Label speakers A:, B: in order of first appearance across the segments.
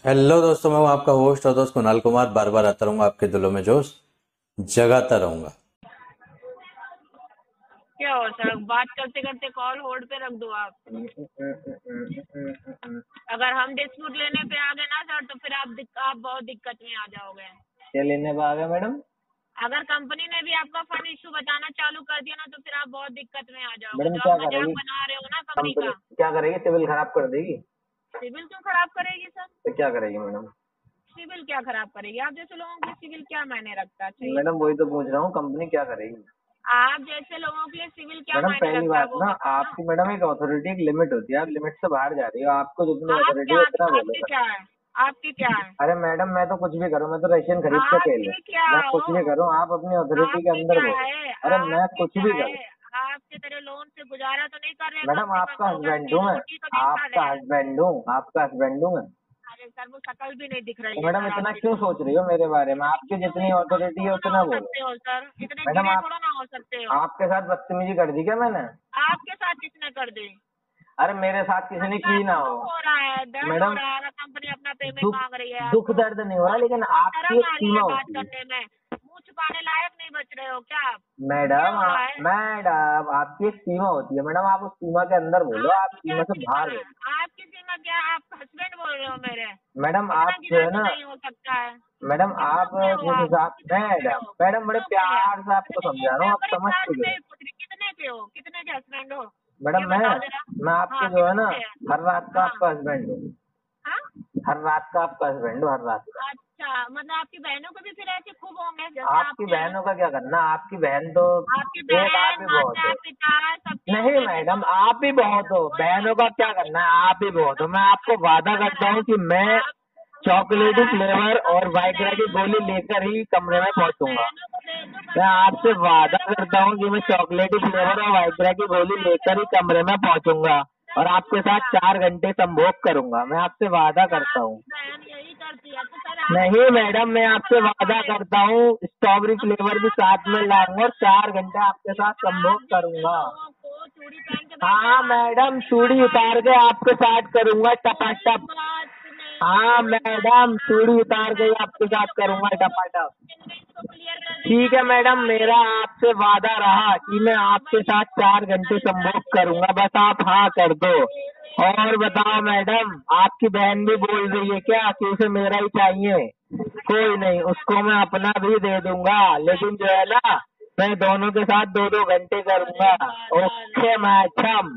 A: Hello दोस्तों, मैं हूं आपका होस्ट और दोस्त कुणाल कुमार। बार बार आता रहूंगा, आपके दिलों में जोश जगाता रहूंगा।
B: क्या हो सर, बात करते करते कॉल होल्ड पे रख दो आप। अगर हम डिस्प्यूट लेने पे आ गए ना सर, तो फिर आप बहुत दिक्कत में आ जाओगे।
C: क्या लेने पे आ गए मैडम?
B: अगर कंपनी ने भी आपका फंड इशू बताना चालू कर दिया ना, तो फिर आप बहुत दिक्कत में आ जाओगे।
C: मैडम
B: जो
C: क्या
B: आप मजाक
C: करेगी
B: बना रहे हो ना कंपनी
C: कंपनी?
B: का।
C: क्या करेगी? सिविल खराब कर देगी।
B: सिविल क्यों खराब करेगी सर?
C: तो क्या करेगी मैडम?
B: सिविल क्या खराब करेगी? आप जैसे लोगों के लिए सिविल क्या मायने रखता है? चाहिए
C: मैडम वही तो पूछ रहा हूँ, कंपनी क्या करेगी?
B: आप जैसे लोगों के लिए सिविल क्या
C: मैडम
B: मायने
C: पहली
B: रखता है
C: बात
B: वो
C: ना,
B: बताओ ना।
C: आपकी मैडम एक अथॉरिटी, एक लिमिट होती है। आप लिमिट से बाहर जा रही हो। आपको जितनी
B: आप
C: अथॉरिटी
B: क्या
C: है उतना बोलो
B: आपकी
C: मैडम।
B: क्या है? आपकी क्या है?
C: अरे मैडम मैं तो कुछ भी करूँ, मैं तो रशियन खरीद के पहले
B: आपकी क्या
C: मैं कुछ भी
B: हो?
C: करूँ, आप अपनी अथॉरिटी के
B: आपकी
C: अंदर
B: क्या
C: बोलो।
B: है?
C: अरे मैं
B: आपकी
C: कुछ
B: क्या
C: भी
B: है?
C: करूँ।
B: आपके तेरे लोन से गुजारा तो नहीं कर रहे कम
C: मैडम
B: से कम?
C: आपका
B: 2
C: हस्बैंड
B: वक्त की
C: हूँ मैं।
B: रोटी तो नहीं खा
C: आपका
B: रहे हैं?
C: हस्बैंड हूँ, आपका हस्बैंड हूँ मैं।
B: अरे सर, वो शक्ल भी नहीं दिख
C: तो
B: रही है
C: मैडम
B: सर
C: इतना
B: आपकी
C: क्यों
B: तो।
C: सोच रही हो मेरे बारे में? आपकी
B: क्यों?
C: जितनी
B: इतना
C: अथॉरिटी है
B: थोड़ा ना
C: उतना
B: हो
C: बोलो।
B: सकते हो सर, इतने
C: मैडम
B: गिरे
C: आप,
B: थोड़ा ना हो सकते हो।
C: आपके साथ बदतमीजी कर दी क्या मैंने?
B: आपके साथ किसने कर दी?
C: अरे मेरे साथ किसी ने
B: अच्छा,
C: की
B: आपको
C: ना हो।
B: दुख हो रहा है, दर्द हो
C: मैडम
B: रहा है? अगर कंपनी अपना पेमेंट
C: दुख,
B: मांग रही है
C: दुख
B: आपको,
C: दर्द नहीं हो रहा,
B: बहुत
C: लेकिन
B: बहुत
C: आपकी
B: शर्म
C: एक
B: आ रही
C: सीमा
B: है बात
C: होती है।
B: करने में। मुंह छुपाने लायक नहीं बच रहे हो क्या आप? ये
C: मैडम
B: हो रहा है।
C: मैडम आपकी एक सीमा होती है। मैडम आप उस सीमा के अंदर बोलो, आप
B: आपकी क्या
C: सीमा से
B: सीमा
C: बाहर
B: है?
C: बोलो।
B: आपकी सीमा क्या है? आप हस्बैंड बोल रहे हो मेरे?
C: मैडम
B: इतना
C: आप जो
B: गिरा
C: है
B: तो
C: ना,
B: नहीं हो सकता है।
C: मैडम
B: कितना
C: आप
B: पे हो
C: जिस
B: आप?
C: हिसाब,
B: कितने पे
C: मैडम
B: हो?
C: मैडम बड़े
B: कितनों पे है?
C: प्यार से आपको
B: कितने?
C: समझा रहा हूँ,
B: मैं
C: आप
B: बड़े
C: समझ
B: प्यार
C: क्यों
B: से
C: रहे हो?
B: पूछ रही, कितने पे हो? कितने के हस्बैंड हो? ये
C: मैडम
B: बताओ जरा।
C: मैं आपके
B: हाँ,
C: जो है
B: कितने
C: ना,
B: पे है?
C: हर रात का
B: हाँ।
C: आपका हस्बैंड हूँ।
B: हाँ।
C: हर रात का आपका हस्बैंड हूँ, हर रात का।
B: अच्छा, मतलब आपकी बहनों को भी फिर ऐसे खूब होंगे जैसे
C: आपकी
B: आपके हैं?
C: बहनों का क्या करना? आपकी बहन तो
B: आपकी
C: एक आप
B: बहन,
C: ही बहुत
B: माता
C: हो।
B: पिता सबके
C: नहीं
B: होंगे फिर तो।
C: मैडम आप ही बहुत हो,
B: कोई
C: बहनों का क्या करना है? आप ही बहुत हो। मैं आपको वादा
B: अगर
C: करता हूँ कि मैं
B: आपको समझ में आ
C: चॉकलेटी
B: रहा है,
C: फ्लेवर और
B: अपनी
C: वाइग्रा की
B: बहनों
C: गोली
B: को,
C: लेकर ही कमरे में
B: हाँ,
C: पहुंचूंगा।
B: बहनों को भेज दो कम
C: मैं
B: से कम, वो
C: आपसे
B: आपसे
C: वादा
B: ज्यादा
C: करता हूँ कि मैं
B: पढ़ाई
C: चॉकलेटी
B: है।
C: फ्लेवर और
B: आपके
C: वाइग्रा
B: साथ
C: की
B: कितने
C: गोली
B: पैसे
C: लेकर ही
B: हो?
C: कमरे में पहुंचूंगा और
B: सर
C: आपके
B: कितने
C: साथ
B: होगा?
C: 4 घंटे संभोग करूंगा। मैं आपसे वादा
B: अच्छा,
C: करता हूँ।
B: आपकी बहन यही करती है तो सर आप
C: नहीं
B: अपनी बहन को
C: मैडम, मैं
B: कितना
C: आपसे
B: बता पा
C: वादा
B: रहे हो?
C: करता हूँ, स्ट्रॉबेरी
B: अपने
C: फ्लेवर भी
B: आप से
C: साथ में
B: वादा
C: लाऊंगा और
B: कर रहे
C: 4 घंटे आपके
B: हो?
C: साथ
B: आप
C: संभोग
B: जैसे
C: करूंगा।
B: लोगों को चूड़ी पहन के बैठे
C: हाँ
B: हो, आप
C: मैडम,
B: नहीं खा
C: चूड़ी
B: रहा है।
C: उतार के आपके साथ करूंगा
B: कोई
C: टपाटप।
B: बात नहीं,
C: हाँ
B: कोई बात
C: मैडम,
B: नहीं। आप
C: चूड़ी
B: अपनी
C: उतार के ही
B: बहनों को
C: आपके साथ
B: भेजो, मैं
C: करूंगा
B: 2-2
C: टपाटप।
B: दिन में इसको क्लियर कर देंगे
C: ठीक है
B: अपने घर
C: मैडम,
B: वाले।
C: मेरा आपसे वादा रहा कि मैं
B: हाँ,
C: आपके
B: वही
C: साथ
B: तो।
C: 4 घंटे संभोग करूंगा, बस आप हाँ कर दो। और बताओ मैडम, आपकी बहन भी बोल रही है क्या कि उसे मेरा ही चाहिए? कोई नहीं, उसको मैं अपना भी दे दूंगा, लेकिन जो है ना, मैं दोनों के साथ 2-2 घंटे
B: अरे
C: करूंगा।
B: दादा रे।
C: ओके मैडम,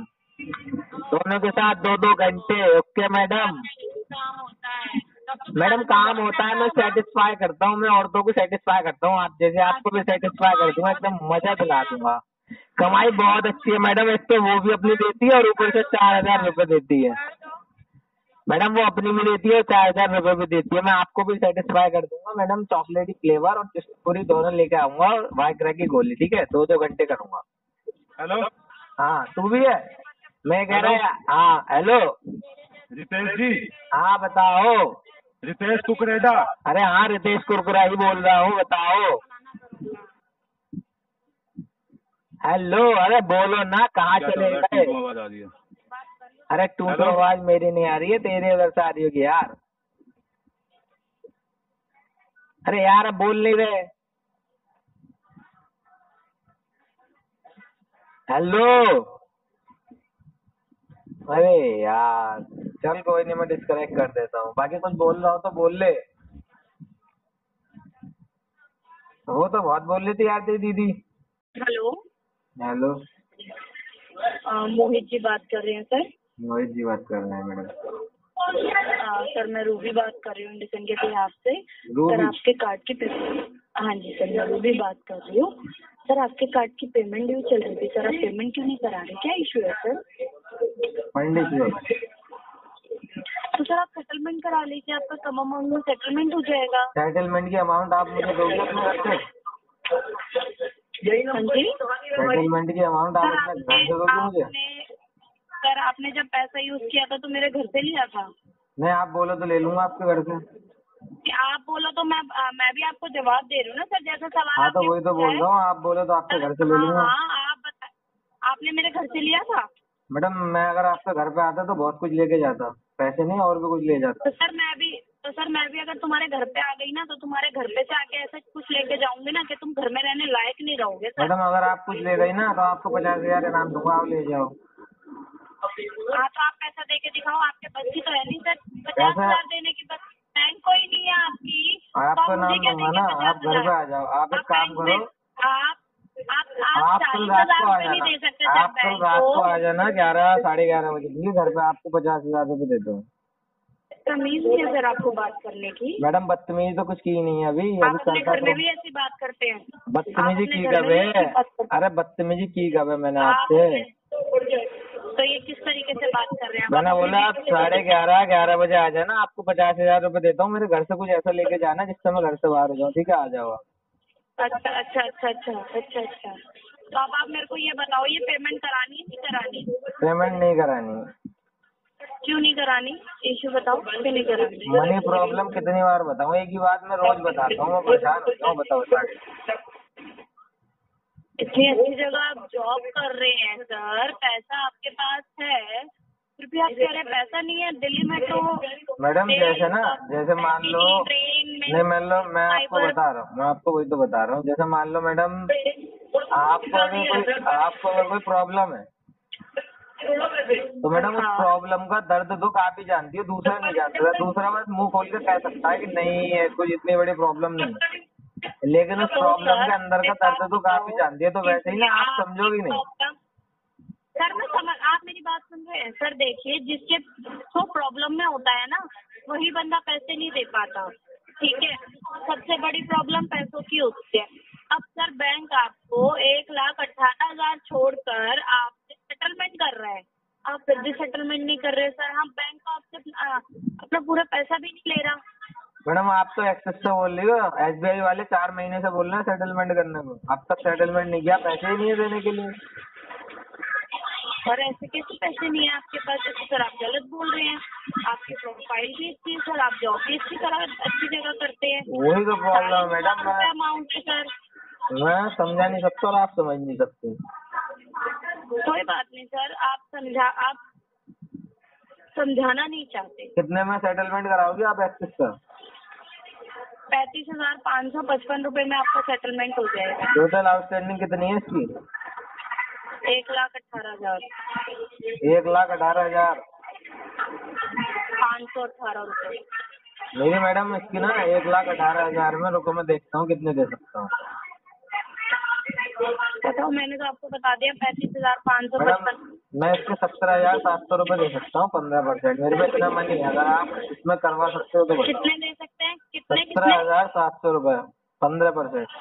C: दोनों के साथ 2-2 घंटे। Okay madam.
B: करने के लिए काम होता है, तब तो फिर
C: मैडम
B: आदमी
C: काम
B: बहुत
C: होता है,
B: करता
C: मैं
B: होगा।
C: सेटिस्फाई करता हूँ, मैं औरतों को सेटिस्फाई करता हूँ, आप जैसे आपको भी
B: अच्छा, तब तो
C: सेटिस्फाई कर
B: कमाई
C: दूंगा,
B: बहुत
C: एकदम
B: अच्छी हो
C: मजा
B: रही है
C: दिला
B: आप।
C: दूंगा। कमाई बहुत अच्छी है मैडम, एक तो वो भी अपनी देती है और ऊपर से 4,000 रुपए देती है।
B: कर दो।
C: मैडम वो अपनी भी देती है और 4,000 रुपए भी देती है। मैं आपको भी सेटिस्फाई कर दूंगा मैडम, चॉकलेटी फ्लेवर और पूरी दोनों लेके आऊंगा और वाइग्रा की गोली। ठीक है, 2-2 घंटे करूंगा।
D: हेलो।
C: हाँ तू भी है? मैं कह
D: हेलो
C: रहा है हाँ हेलो।
D: रितेश जी।
C: हाँ बताओ।
D: रितेश कुकरेडा।
C: अरे हाँ, रितेश कुरकुरा ही बोल रहा हूँ, बताओ। हेलो, अरे बोलो ना, कहाँ
D: क्या चल
C: चले
D: रहा है?
C: गए?
D: टू आवाज आ रही है।
C: अरे टू तो
D: हेलो।
C: आवाज मेरी नहीं आ रही है, तेरे उधर से आ रही होगी यार। अरे यार अब बोल नहीं रहे। हेलो। अरे यार, चल कोई नहीं, मैं डिस्कनेक्ट कर देता हूँ। बाकी कुछ बोल रहा हो तो बोल ले। वो तो बहुत बोल रही थी यार तेरी दीदी।
B: हेलो।
C: हेलो।
B: मोहित जी बात कर रहे हैं सर।
C: मोहित जी बात कर रहे हैं मैडम।
B: सर मैं रूबी बात कर रही हूँ इंडिसन के बिहाफ से।
C: रूबी?
B: सर आपके कार्ड की पेमेंट, हाँ जी सर मैं रूबी बात कर रही हूँ। सर आपके कार्ड की पेमेंट ड्यू चल रही थी, सर आप पेमेंट क्यों नहीं करा रहे? क्या इशू है सर?
C: पंडित जी।
B: तो सर आप सेटलमेंट करा लीजिए, आपका कम अमाउंट में सेटलमेंट हो जाएगा।
C: सेटलमेंट की अमाउंट आप मुझे दोगे अपने घर से?
B: हाँ जी
C: सेटलमेंट की अमाउंट आप
B: सर,
C: अपने घर से दोगे मुझे?
B: सर आपने जब पैसा यूज किया था तो मेरे घर से लिया था।
C: नहीं, आप बोलो तो ले लूंगा आपके घर से।
B: कि आप बोलो तो मैं भी आपको जवाब दे रही हूँ ना सर, जैसा सवाल
C: हाँ तो
B: आपने
C: वही तो
B: पूछा
C: बोल
B: है।
C: रहा हूँ, आप बोलो तो आपके घर से ले
B: हाँ
C: लूंगा।
B: हाँ, आप बता, आपने मेरे घर से लिया था।
C: मैडम मैं अगर आपके घर पे आता तो बहुत कुछ लेके जाता, पैसे नहीं और भी कुछ ले जाता।
B: तो तो सर मैं भी अगर तुम्हारे घर पे आ गई ना तो तुम्हारे घर पे से आके ऐसा कुछ लेके जाऊंगी ना कि तुम घर में रहने लायक नहीं रहोगे सर।
C: मैडम अगर आप कुछ ले गई ना तो आपको 50,000 इनाम दूंगा, आप ले जाओ।
B: हाँ तो आप पैसा दे के दिखाओ, आपके बस की तो है नहीं सर 50,000 देने की, बस बैंक कोई नहीं है आपकी। तो
C: आपका
B: मुझे
C: नाम
B: क्या
C: दूंगा
B: देंगे
C: ना, आप घर
B: 50,000?
C: पे आ जाओ। आप एक काम
B: बैंक
C: करो,
B: में आप
C: आप कल
B: 40,000
C: रात को आ
B: रुपए नहीं दे सकते
C: जाना,
B: सर
C: आप कल
B: बैंक
C: रात को
B: को।
C: आ जाना 11 साढ़े 11 बजे, ठीक है? घर पे आपको 50,000 रुपए दे दो।
B: तमीज नहीं है सर आपको बात करने की।
C: मैडम बदतमीजी तो कुछ की नहीं है अभी
B: आप अपने
C: करता
B: घर में
C: तो
B: भी ऐसी बात करते हैं।
C: बदतमीजी
B: आप अपने
C: की
B: घर
C: कब
B: में भी ऐसी
C: है?
B: बात करते
C: अरे बदतमीजी की कब है मैंने
B: हैं।
C: आपसे?
B: तो ये किस तरीके से बात कर रहे हैं?
C: मैंने बोला आप 11:30 बजे आ जाना, आपको 50,000 रुपए देता हूँ। मेरे घर से कुछ ऐसा लेके जाना जिससे मैं घर से बाहर हो जाऊँ, ठीक है? आ जाओ आप।
B: अच्छा अच्छा अच्छा अच्छा अच्छा अच्छा। तो अब आप मेरे को ये बताओ, ये पेमेंट करानी है नहीं करानी?
C: पेमेंट नहीं करानी।
B: क्यों नहीं करानी? इशू बताओ, क्यों नहीं करानी?
C: मनी प्रॉब्लम कितनी बार बताऊँ? एक ही बात मैं रोज बताता हूँ, मैं परेशान होता हूँ बता बता के।
B: इतनी अच्छी जगह आप जॉब कर रहे हैं सर, पैसा आपके पास है, फिर भी आप कह रहे हैं पैसा नहीं है। दिल्ली में तो
C: मैडम जैसे ना, जैसे मान लो,
B: ट्रेन में
C: नहीं मान लो, मैं आपको बता रहा हूँ, मैं आपको वही तो बता रहा हूँ। जैसे मान लो मैडम, आपको अगर कोई प्रॉब्लम है तो मैडम उस प्रॉब्लम का दर्द दुख आप ही जानती है, दूसरा नहीं जानता। दूसरा बस मुंह खोल के कह सकता है कि नहीं है कोई इतनी बड़ी प्रॉब्लम नहीं है, लेकिन उस प्रॉब्लम के अंदर का दर्द दुख आप ही जानती है। तो वैसे ही ना आप समझोगी नहीं।
B: सर मैं समझ, आप मेरी बात सुन रहे हैं सर? देखिए जिसके तो प्रॉब्लम में होता है ना वही बंदा पैसे नहीं दे पाता, ठीक है? सबसे बड़ी प्रॉब्लम पैसों की होती है। अब सर बैंक आपको 1,18,000 छोड़कर आपसे सेटलमेंट कर रहा है, आप फिर भी सेटलमेंट नहीं कर रहे सर। हम बैंक को आपसे अपना पूरा पैसा भी नहीं ले रहा।
C: मैडम आप तो एक्सेस से बोल रही हो, SBI वाले 4 महीने से बोल रहे हैं सेटलमेंट करने को, अब तक सेटलमेंट नहीं किया, पैसे ही नहीं है देने के लिए।
B: और ऐसे कैसे पैसे नहीं है आपके पास? तो सर आप गलत बोल रहे हैं, आपकी प्रोफाइल भी अच्छी है सर, आप जॉब भी अच्छी जगह करते हैं।
C: वही तो प्रॉब्लम है मैडम,
B: अमाउंट है सर।
C: मैं समझा नहीं सकता और आप समझ नहीं सकते।
B: कोई बात नहीं सर, आप समझाना नहीं चाहते।
C: कितने में सेटलमेंट कराओगे आप एक्सेस का?
B: 35,555 रुपए में आपका सेटलमेंट हो जाएगा।
C: टोटल आउटस्टैंडिंग कितनी है इसकी?
B: 1,18,000
C: 1,18,000
B: 518 रुपए।
C: मेरी मैडम इसकी ना 1,18,000 में, रुको मैं देखता हूँ कितने दे सकता हूँ।
B: बताओ, मैंने तो आपको बता दिया
C: मैडम
B: 35,555।
C: मैं इसके 17,700 रुपए दे सकता हूँ 15%। मेरे पे इतना मनी है, अगर आप इसमें करवा सकते हो तो बताओ।
B: कितने दे सकते हैं? कितने
C: 17,700 रुपए 15%।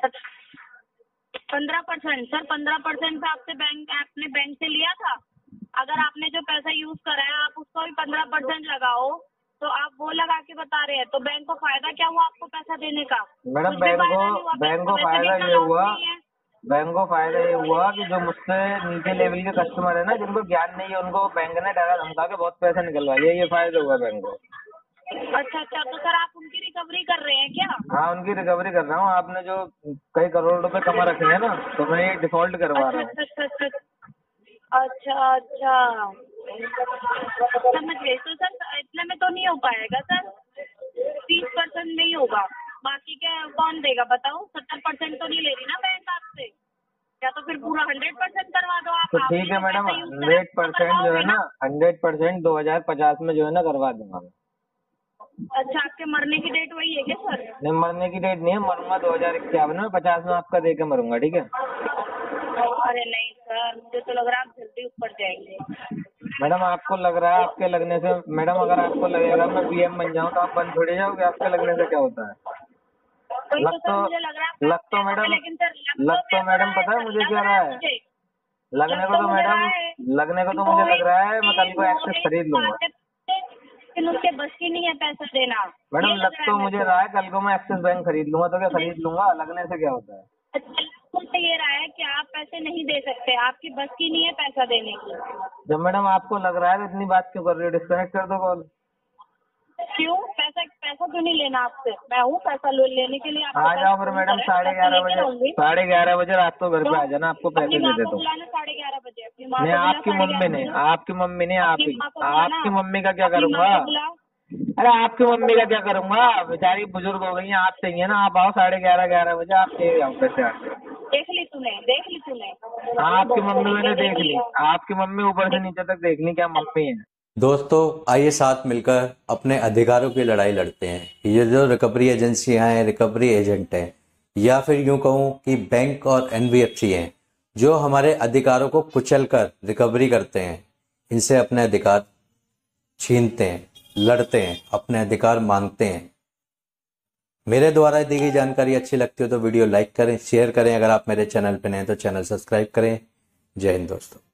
B: 15%? सर 15% पे आपने बैंक से लिया था। अगर आपने जो पैसा यूज करा है आप उसको भी 15% लगाओ, तो आप वो लगा के बता रहे हैं, तो बैंक को फायदा क्या हुआ आपको पैसा देने का?
C: मैडम बैंक को फायदा ये हुआ कि जो मुझसे नीचे लेवल के कस्टमर है ना, जिनको ज्ञान नहीं है, उनको बैंक ने डरा धमका के बहुत पैसा निकलवा लिया, ये फायदा हुआ बैंक को।
B: अच्छा अच्छा, तो सर आप उनकी रिकवरी कर रहे हैं क्या?
C: हाँ उनकी रिकवरी कर रहा हूँ। आपने जो कई करोड़ रुपए कमा रखे हैं ना, तो मैं ये डिफॉल्ट करवा रहा हूँ।
B: अच्छा, समझ गए। तो सर इतने में तो नहीं हो पाएगा सर, 30% में ही होगा, बाकी क्या कौन देगा बताओ? 70% तो नहीं ले रही ना बैंक आपसे, या तो फिर पूरा 100% करवा दो आप।
C: तो ठीक है मैडम, 100% जो है ना, 100% 2050 में जो है ना करवा दूंगा मैं।
B: अच्छा, आपके मरने की डेट वही है क्या सर?
C: नहीं मरने की डेट नहीं है, मरूंगा 2051 में, 50 में आपका दे के मरूंगा, ठीक है?
B: अरे नहीं सर, मुझे तो लग रहा है आप जल्दी ऊपर जाएंगे।
C: मैडम आपको लग रहा है, आपके लगने से मैडम, अगर आपको लगेगा मैं PM बन जाऊँ तो आप बन थोड़ी जाओगे? आपके लगने से क्या होता है? लग तो मैडम पता है मुझे क्या रहा है? लगने को तो मुझे लग रहा है मैं कल को एक्सेस खरीद लूंगा।
B: लेकिन उसके बस की नहीं है पैसा देना।
C: मैडम लग तो मुझे रहा है कल को मैं एक्सिस बैंक खरीद लूंगा, तो क्या खरीद लूंगा? लगने से क्या होता है?
B: अच्छा, ये रहा है कि आप पैसे नहीं दे सकते, आपकी बस की नहीं है पैसा देने की।
C: जब मैडम आपको लग रहा है तो इतनी बात क्यों कर रही हो? डिस्कनेक्ट कर दो कॉल।
B: क्यों? पैसा क्यों नहीं लेना आपसे? मैं हूँ पैसा लेने के लिए।
C: आ जाओ फिर मैडम 11:30 बजे रात को घर पे आ जाना, आपको पैसे दे देता हूँ।
B: 11:30 बजे
C: नहीं आपकी मम्मी ने, आपकी मम्मी का क्या करूँगा? अरे आपकी मम्मी का क्या करूंगा, बेचारी बुजुर्ग हो गई हैं, आप चाहिए ना, आप आओ 11:30 बजे, आप चाहिए आओ कैसे आके।
B: देख ली तूने
C: आपकी मम्मी मैंने देख ली, आपकी मम्मी ऊपर से नीचे तक देख ली, क्या मम्मी है।
A: दोस्तों आइए साथ मिलकर अपने अधिकारों की लड़ाई लड़ते हैं। ये जो रिकवरी एजेंसियां हैं, रिकवरी एजेंट हैं, या फिर यूं कहूं कि बैंक और एनबीएफसी हैं, जो हमारे अधिकारों को कुचलकर रिकवरी करते हैं, इनसे अपने अधिकार छीनते हैं, लड़ते हैं, अपने अधिकार मांगते हैं। मेरे द्वारा दी गई जानकारी अच्छी लगती हो तो वीडियो लाइक करें, शेयर करें। अगर आप मेरे चैनल पर नए हैं तो चैनल सब्सक्राइब करें। जय हिंद दोस्तों।